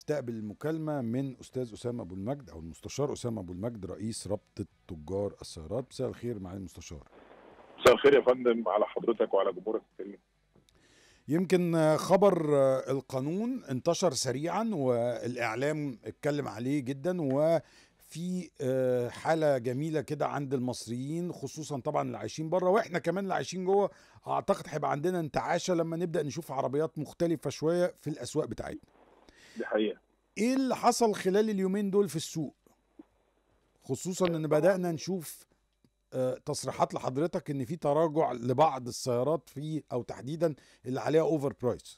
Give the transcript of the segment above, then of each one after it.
نستقبل المكالمة من أستاذ أسامة أبو المجد أو المستشار أسامة أبو المجد رئيس رابطة تجار السيارات. مساء الخير معالي المستشار. مساء الخير يا فندم على حضرتك وعلى جمهورك الكريم. يمكن خبر القانون انتشر سريعا والإعلام اتكلم عليه جدا، وفي حالة جميلة كده عند المصريين، خصوصا طبعا اللي عايشين بره، واحنا كمان اللي عايشين جوه. اعتقد هيبقى عندنا انتعاشة لما نبدأ نشوف عربيات مختلفة شوية في الأسواق بتاعتنا. دي حقيقة. ايه اللي حصل خلال اليومين دول في السوق، خصوصا ان بدأنا نشوف تصريحات لحضرتك ان في تراجع لبعض السيارات في او تحديدا اللي عليها اوفر برايس؟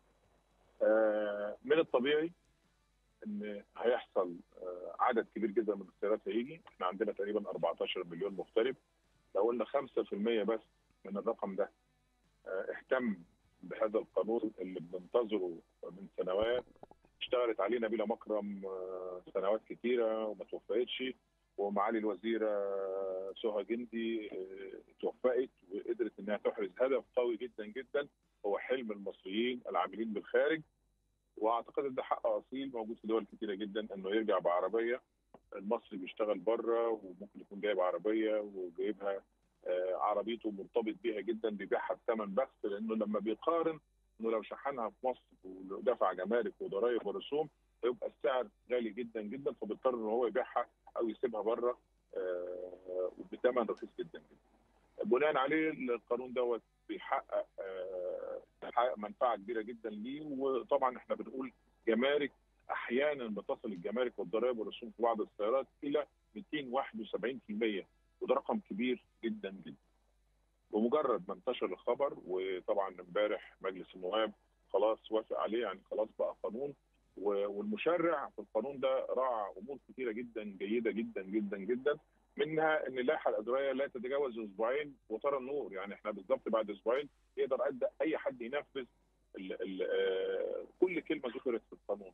من الطبيعي ان هيحصل عدد كبير جدا من السيارات هيجي. احنا عندنا تقريبا 14 مليون مغترب. لو قلنا 5% بس من الرقم ده اهتم بهذا القانون اللي بننتظره من سنوات، اشتغلت عليه نبيلة مكرم سنوات كتيرة وما توفقتش، ومعالي الوزيرة سهى جندي توفقت وقدرت انها تحرز هدف قوي جدا جدا هو حلم المصريين العاملين بالخارج. واعتقد ان ده حق اصيل موجود في دول كتيره جدا انه يرجع بعربيه. المصري بيشتغل بره وممكن يكون جايب عربيه وجايبها عربيته مرتبط بيها جدا، بيبيعها بثمن بخس، لانه لما بيقارن انه لو شحنها في مصر ودفع جمارك وضرائب ورسوم هيبقى السعر غالي جدا جدا، فبيضطر ان هو يبيعها او يسيبها بره بثمن رخيص جدا جدا. بناء عليه القانون دوت بيحقق منفعه كبيره جدا ليه. وطبعا احنا بنقول جمارك، احيانا بتصل الجمارك والضرائب والرسوم في بعض السيارات الى 271%، وده رقم كبير جدا جدا. بمجرد ما انتشر الخبر، وطبعا امبارح مجلس النواب خلاص وافق عليه، يعني خلاص بقى قانون، والمشرع في القانون ده راعى امور كثيره جدا جيده جدا جدا جدا، منها ان اللائحه الاجرائيه لا تتجاوز اسبوعين وترى النور. يعني احنا بالظبط بعد اسبوعين يقدر اي حد ينفذ كل كلمه ذكرت في القانون.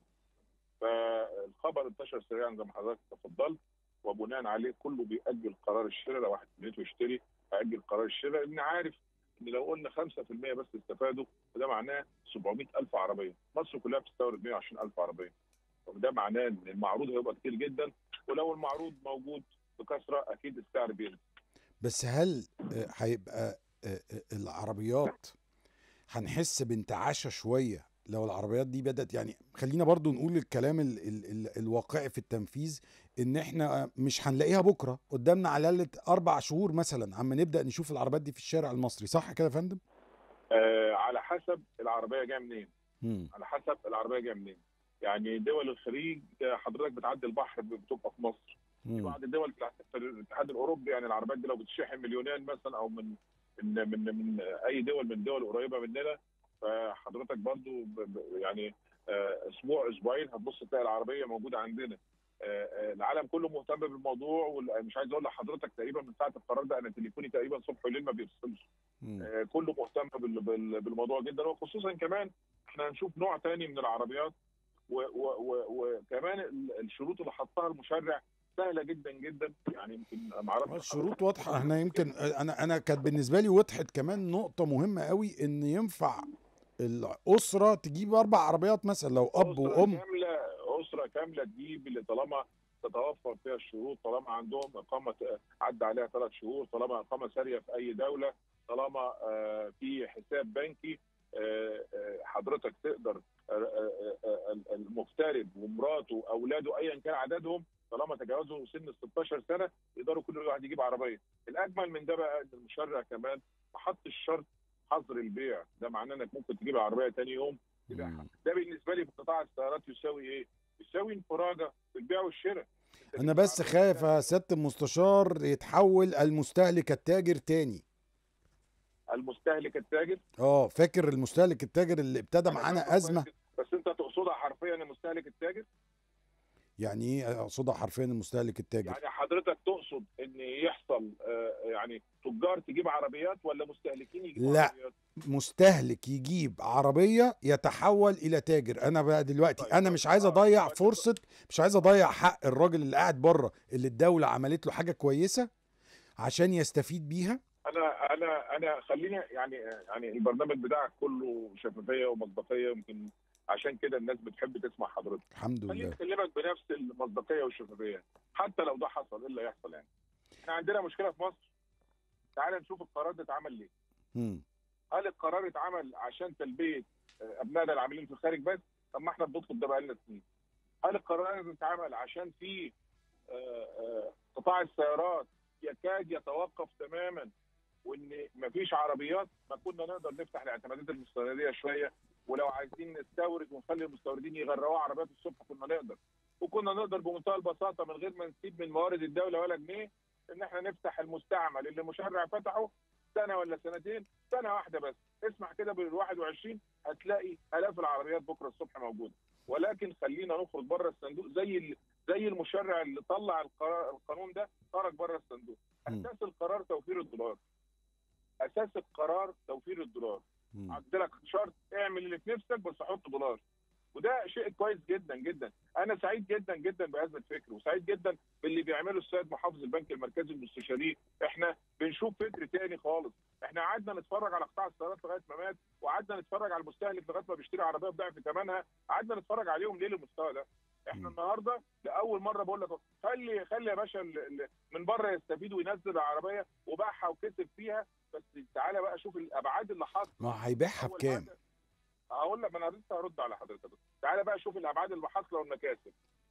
فالخبر انتشر سريعا زي ما حضرتك تفضلت، وبناء عليه كله بيأجل قرار الشراء. لو واحد نيته يشتري هيأجل قرار الشراء، لان عارف ان لو قلنا 5% بس استفادوا فده معناه 700,000 عربيه. مصر كلها بتستورد 120,000 عربيه، وده معناه ان المعروض هيبقى كتير جدا، ولو المعروض موجود بكثره اكيد السعر بينزل. بس هل هيبقى العربيات هنحس بانتعاشة شوية لو العربيات دي بدأت؟ يعني خلينا برضو نقول الكلام الواقعي في التنفيذ، ان احنا مش هنلاقيها بكرة قدامنا، على الأقل 4 شهور مثلا عما نبدأ نشوف العربيات دي في الشارع المصري، صح كده يا فندم؟ على حسب العربية جاية منين. على حسب العربية جاية منين. يعني دول الخليج حضرتك بتعدي البحر بتبقى في مصر. في بعض الدول في الاتحاد الاوروبي يعني العربيات دي لو بتشحن مليونين مثلا، او من اي دول من الدول القريبه مننا، فحضرتك برضو يعني اسبوع اسبوعين هتبص تلاقي العربيه موجوده عندنا. العالم كله مهتم بالموضوع، ومش عايز اقول لحضرتك تقريبا من ساعه القرار ده انا تليفوني تقريبا صبح وليل ما بيفصلش. كله مهتم بالموضوع جدا، وخصوصا كمان احنا هنشوف نوع تاني من العربيات، وكمان الشروط اللي حطها المشرع سهله جدا جدا. يعني يمكن ما اعرفش الشروط واضحه. احنا يمكن انا كانت بالنسبه لي وضحت كمان نقطه مهمه قوي، ان ينفع الاسره تجيب 4 عربيات مثلا لو اب وام. اسره كامله تجيب اللي طالما تتوفر فيها الشروط، طالما عندهم اقامه عدى عليها 3 شهور، طالما اقامه ساريه في اي دوله، طالما في حساب بنكي. حضرتك تقدر المغترب ومراته واولاده ايا كان عددهم طالما تجاوزوا سن ال 16 سنه يقدروا كل واحد يجيب عربيه. الاجمل من ده بقى ان المشرع كمان ما حطش شرط حظر البيع، ده معناه انك ممكن تجيب العربيه ثاني يوم تبيعها. ده بالنسبه لي في قطاع السيارات يساوي ايه؟ يساوي انفراجه في البيع والشراء. انا بس خايف يا سياده المستشار يتحول المستهلك التاجر تاني. المستهلك التاجر؟ فاكر المستهلك التاجر اللي ابتدى معانا ازمه؟ بس انت تقصدها حرفيا المستهلك التاجر؟ يعني ايه اقصدها حرفيا المستهلك التاجر؟ يعني حضرتك تقصد ان يحصل يعني تجار تجيب عربيات ولا مستهلكين يجيبوا عربيات؟ لا، مستهلك يجيب عربيه يتحول الى تاجر. انا بقى دلوقتي انا مش عايز اضيع فرصه، مش عايز اضيع حق الراجل اللي قاعد بره اللي الدوله عملت له حاجه كويسه عشان يستفيد بيها. انا خلينا يعني البرنامج بتاعك كله شفافيه ومصداقيه، يمكن عشان كده الناس بتحب تسمع حضرتك. الحمد خليني لله. اكلمك بنفس المصداقيه والشفافيه. حتى لو ده حصل ايه اللي هيحصل يعني؟ احنا عندنا مشكله في مصر. تعال نشوف القرار ده اتعمل ليه. مم. هل القرار اتعمل عشان تلبيه ابنائنا العاملين في الخارج بس؟ طب ما احنا بنطلب ده بقالنا سنين. هل القرار اتعمل عشان في قطاع السيارات يكاد يتوقف تماما وان مفيش عربيات؟ ما كنا نقدر نفتح الاعتمادات المستنديه شويه، ولو عايزين نستورد ونخلي المستوردين يغرقوا عربيات الصبح كنا نقدر، وكنا نقدر بمنتهى البساطه من غير ما نسيب من موارد الدوله ولا جنيه ان احنا نفتح المستعمل اللي المشرع فتحه سنه ولا سنتين، سنه واحده بس. اسمح كده بال 21 هتلاقي الاف العربيات بكره الصبح موجوده. ولكن خلينا نخرج بره الصندوق زي المشرع اللي طلع القانون ده خرج بره الصندوق. اساس القرار توفير الدولار. اساس القرار توفير الدولار. عندك شرط اعمل اللي في نفسك بس حط دولار. وده شيء كويس جدا جدا. انا سعيد جدا جدا بهذا الفكر، وسعيد جدا باللي بيعمله السيد محافظ البنك المركزي المستشاري. احنا بنشوف فكر تاني خالص. احنا قعدنا نتفرج على قطاع السيارات لغايه ما مات، وقعدنا نتفرج على المستهلك لغايه ما بيشتري عربيه بضعف ثمنها، قعدنا نتفرج عليهم ليه للمستوى ده. احنا النهارده لاول مره بقول لك خلي يا باشا من بره يستفيد وينزل العربيه وباعها وكسب فيها، بس تعالى بقى شوف الابعاد اللي حاصله. ما هيبيعها بكام؟ هقول لك، ما انا لسه هرد على حضرتك. تعالى بقى شوف الابعاد اللي حاصله والمكاسب.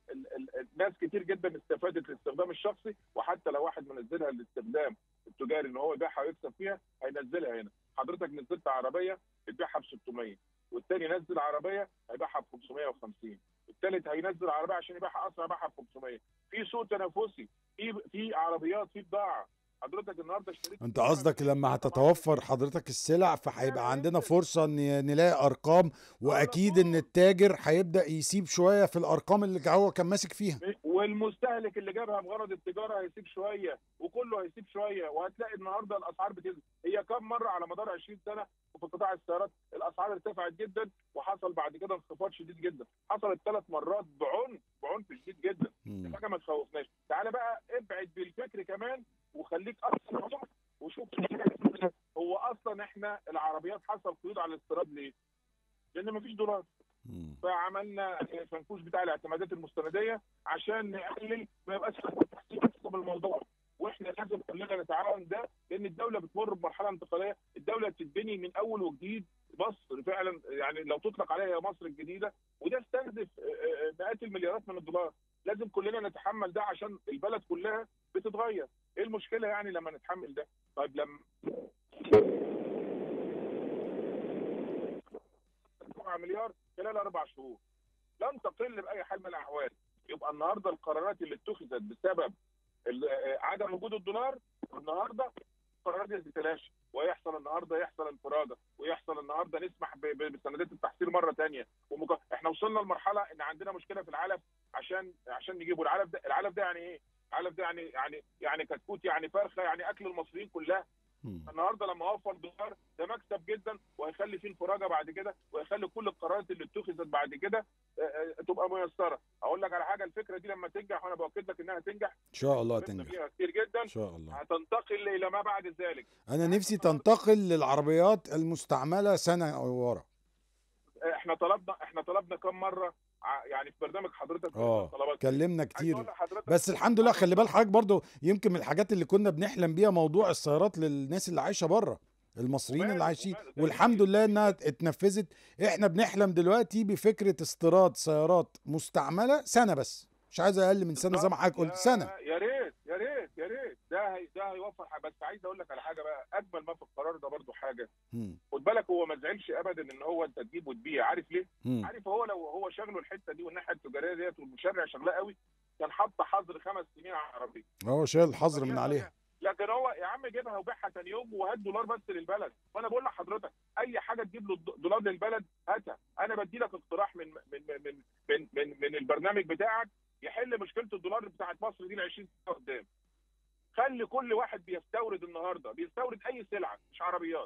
الناس كتير جدا استفادت للاستخدام الشخصي، وحتى لو واحد منزلها للاستخدام التجاري ان هو يبيعها ويكسب فيها هينزلها هنا. حضرتك نزلت عربيه بتبيعها ب 600، والتاني نزل عربيه هيبيعها ب 550، التالت هينزل عربيه عشان يبيعها اسرع يبيعها ب 500. في سوق تنافسي، في عربيات، في بضاعه. حضرتك النهارده اشتريت. انت قصدك لما هتتوفر حضرتك السلع فهيبقى عندنا فرصة ان نلاقي ارقام، واكيد ان التاجر هيبدأ يسيب شوية في الارقام اللي هو كان ماسك فيها، والمستهلك اللي جابها بغرض التجاره هيسيب شويه، وكله هيسيب شويه. وهتلاقي النهارده الاسعار بتنزل. هي كم مره على مدار 20 سنه وفي قطاع السيارات الاسعار ارتفعت جدا وحصل بعد كده انخفاض شديد جدا. حصلت 3 مرات بعنف شديد جدا. دي حاجه ما تخوفناش. تعالى بقى ابعد بالفكر كمان وخليك اصلا وشوف هو اصلا احنا العربيات حصل قيود على الاستيراد ليه؟ لان مفيش دولار. فعملنا الفنكوش بتاع الاعتمادات المستنديه عشان نقلل ما يبقاش تحسب الموضوع. واحنا لازم كلنا نتعاون ده، لان الدوله بتمر بمرحله انتقاليه. الدوله بتتبني من اول وجديد. مصر فعلا يعني لو تطلق عليها مصر الجديده، وده استنزف مئات المليارات من الدولار. لازم كلنا نتحمل ده عشان البلد كلها بتتغير. ايه المشكله يعني لما نتحمل ده؟ طيب لما 7 مليار خلال 4 شهور لن تقل باي حال من الاحوال. يبقى النهارده القرارات اللي اتخذت بسبب عدم وجود الدولار، النهارده القرارات دي تتلاشى، ويحصل النهارده يحصل انفراده، ويحصل النهارده نسمح بسندات التحصيل مره ثانيه. احنا وصلنا لمرحله ان عندنا مشكله في العلف عشان نجيبه. العلف ده يعني ايه؟ العلف ده يعني كتكوت، يعني فرخه، يعني اكل المصريين كلها. النهارده لما اوفر دولار ده مكسب جدا، وهيخلي فيه انفراجه بعد كده، وهيخلي كل القرارات اللي اتخذت بعد كده تبقى ميسره. اقول لك على حاجه، الفكره دي لما تنجح، وانا باكد لك انها تنجح ان شاء الله تنجح فيها كتير جدا ان شاء الله، هتنتقل الى ما بعد ذلك. انا نفسي تنتقل للعربيات المستعمله سنه ورا. احنا طلبنا كم مره يعني في برنامج حضرتك اتكلمنا كتير، بس الحمد لله. خلي بال حضرتك برضو، يمكن من الحاجات اللي كنا بنحلم بيها موضوع السيارات للناس اللي عايشه بره، المصريين اللي عايشين، والحمد لله انها اتنفذت. احنا بنحلم دلوقتي بفكره استيراد سيارات مستعمله سنه بس، مش عايز اقل من سنه زي ما حضرتك قلت، سنه. يا ريت يا ريت يا ريت. ده هيوفر حاجه. بس عايز اقول لك على حاجه بقى، اجمل ما في القرار ده برضو حاجه. خد بالك، هو ما زعلش ابدا ان هو انت تجيب وتبيع. عارف ليه؟ عارف هو لو هو شغله الحته دي والناحيه التجاريه ديت والمشرع شغلها قوي، كان حط حظر 5 سنين على العربيه. هو شايل الحظر من عليها. لكن هو يا عم جيبها وبيعها ثاني يوم وهات دولار بس للبلد. وانا بقول لحضرتك اي حاجه تجيب له دولار للبلد هاتها. انا بدي لك اقتراح من البرنامج بتاعك يحل مشكله الدولار بتاعت مصر دي ل 20 سنه قدام. خلي كل واحد بيستورد النهارده، بيستورد اي سلعه مش عربيات،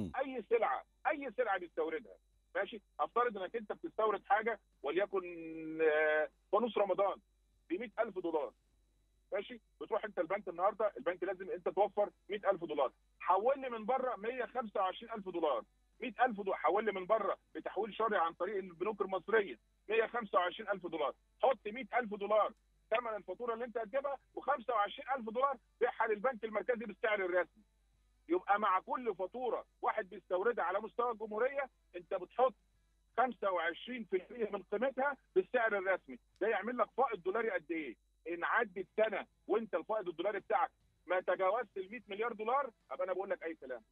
اي سلعه بيستوردها. ماشي، افترض انك انت بتستورد حاجه وليكن فانوس رمضان ب 100,000 دولار. ماشي، بتروح انت البنك النهارده، البنك لازم انت توفر 100,000 دولار. حول لي من بره 125,000 دولار. 100,000 دولار حول لي من بره بتحويل شرعي عن طريق البنوك المصريه 125,000 دولار، حط 100,000 دولار ثمن الفاتوره اللي انت هتجيبها، و25,000 دولار بيعها للبنك المركزي بالسعر الرسمي. يبقى مع كل فاتوره واحد بيستوردها على مستوى الجمهوريه انت بتحط 25% من قيمتها بالسعر الرسمي. ده يعمل لك فائض دولاري قد ايه؟ ان عدت سنه وانت الفائض الدولاري بتاعك ما تجاوزت ال 100 مليار دولار، ابقى انا بقول لك اي كلام.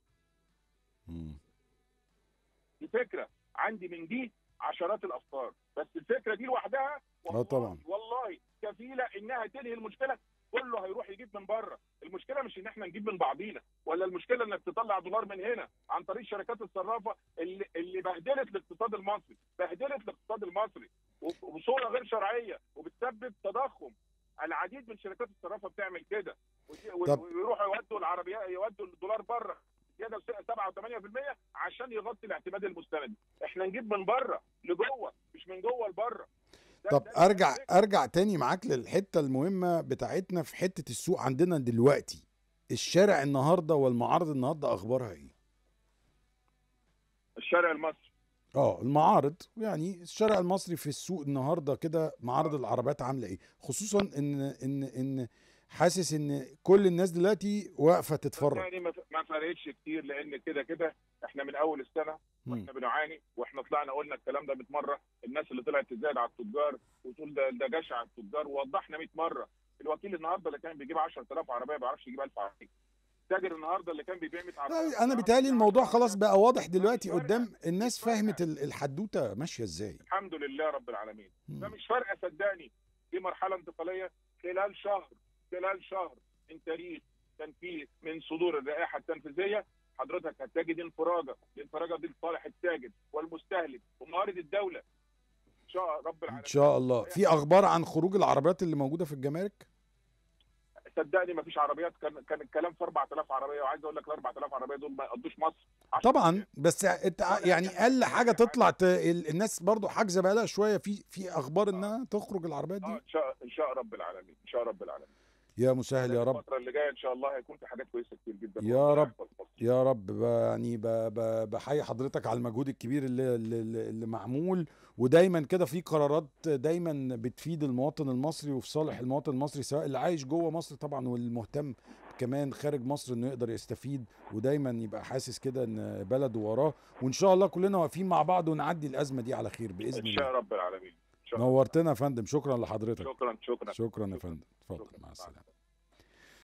دي فكره عندي من دي عشرات الافكار، بس الفكره دي لوحدها طبعا والله كفيله انها تنهي المشكله. كله هيروح يجيب من بره. المشكله مش ان احنا نجيب من بعضينا، ولا المشكله انك تطلع دولار من هنا عن طريق شركات الصرافه اللي بهدلت الاقتصاد المصري، بهدلت الاقتصاد المصري وبصوره غير شرعيه وبتسبب تضخم. العديد من شركات الصرافه بتعمل كده، ويروحوا يودوا العربيات، يودوا الدولار بره زياده 7 و8% عشان يغطي الاعتماد المستندي. احنا نجيب من بره لجوه مش من جوه لبره. طب ارجع تاني معاك للحته المهمه بتاعتنا في حته السوق عندنا دلوقتي. الشارع النهارده والمعارض النهارده اخبارها ايه؟ الشارع المصري المعارض، يعني الشارع المصري في السوق النهارده كده، معارض العربيات عامله ايه؟ خصوصا ان حاسس ان كل الناس دلوقتي واقفه تتفرج. يعني ما فرقتش كتير، لان كده احنا من اول السنه واحنا بنعاني، واحنا طلعنا قلنا الكلام ده 100 مره. الناس اللي طلعت تزايد على التجار وتقول ده جشع على التجار، ووضحنا 100 مره. الوكيل النهارده اللي كان بيجيب 10,000 عربيه ما بيعرفش يجيب 1000 عربيه. التاجر النهارده اللي كان بيبيع 100 عربيه، انا بيتهيألي الموضوع خلاص بقى واضح دلوقتي قدام الناس، فهمت الحدوته ماشيه ازاي. الحمد لله رب العالمين. فمش فارقه صدقني، دي مرحله انتقاليه. خلال شهر من تاريخ تنفيذ من صدور اللائحه التنفيذيه حضرتك هتجد انفراجه. الانفراجه دي لصالح التاجر والمستهلك وموارد الدوله ان شاء رب العالمين. ان شاء الله. في اخبار عن خروج العربيات اللي موجوده في الجمارك؟ صدقني ما فيش عربيات. كان الكلام في 4,000 عربيه، وعايز اقول لك ال 4,000 عربيه دول ما يقضوش مصر طبعا. بس يعني اقل حاجه تطلع الناس برضو حاجزه بقى لها شويه في اخبار انها تخرج العربيات دي. ان شاء رب العالمين، ان شاء رب العالمين. يا مسهل يا رب. الفتره اللي جايه ان شاء الله هيكون في حاجات كويسه كتير جدا يا رب يا رب. يعني بحيي حضرتك على المجهود الكبير اللي معمول، ودايما كده في قرارات دايما بتفيد المواطن المصري وفي صالح المواطن المصري، سواء اللي عايش جوه مصر طبعا والمهتم كمان خارج مصر انه يقدر يستفيد، ودايما يبقى حاسس كده ان بلده وراه. وان شاء الله كلنا واقفين مع بعض ونعدي الازمه دي على خير باذن الله. ان شاء رب العالمين. نورتنا يا فندم. شكرا لحضرتك. شكرا شكرا يا فندم. اتفضل. مع السلامه.